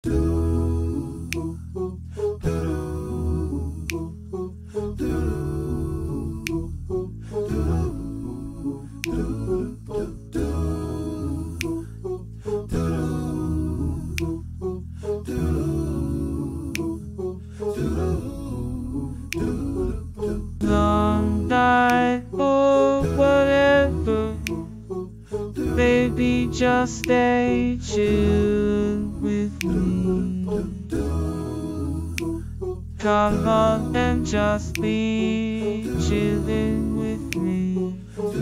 Long night or whatever, baby, just stay chillin' with me. Come on and just be chillin' with me.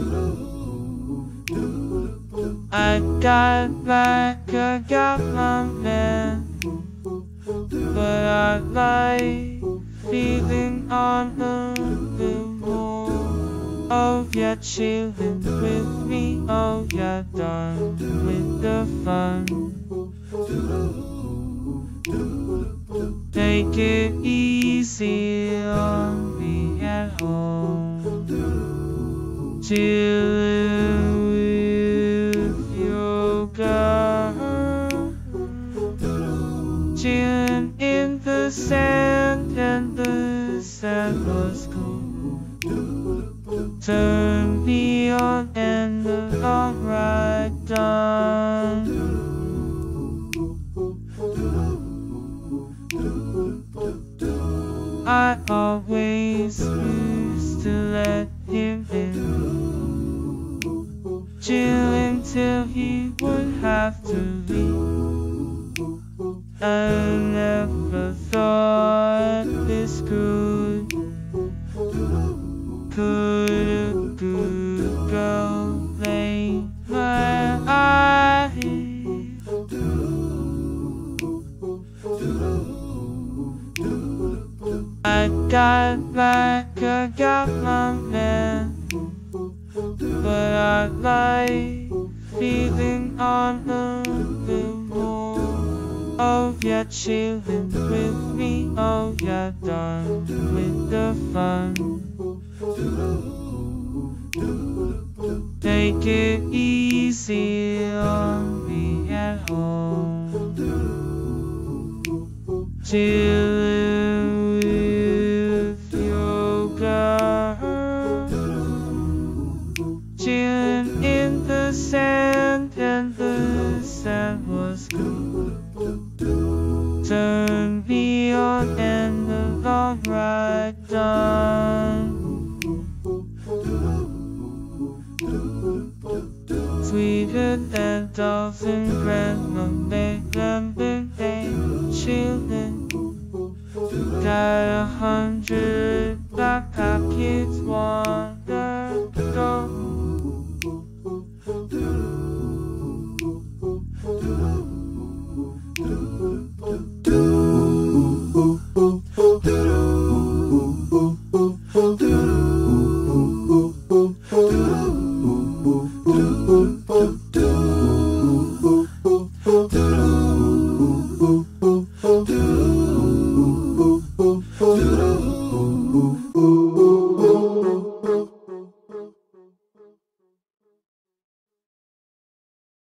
I got back, I got my man, but I like feeling on a little more. Oh yeah, chillin' with me. Oh yeah, done with the fun. Take it easy on me at home. Chillin' with your girl. Chillin' in the sand, and the sand was cold. Turn me on and the long ride done. I always used to let him in, chillin' till he would have to leave. I never thought this could a good girl lay my eyes? I got back, I got my man, but I like feeling on a little more. Oh yeah, chillin' with me. Oh yeah, done with the fun. Take it easy on me at home. Chillin' with your girl. Chillin' in the sand, and the sand was cool. Turn me on and the long ride done. Sweeter than 1,000 grand, chillin'. Got 100 black pockets, wanna go. Do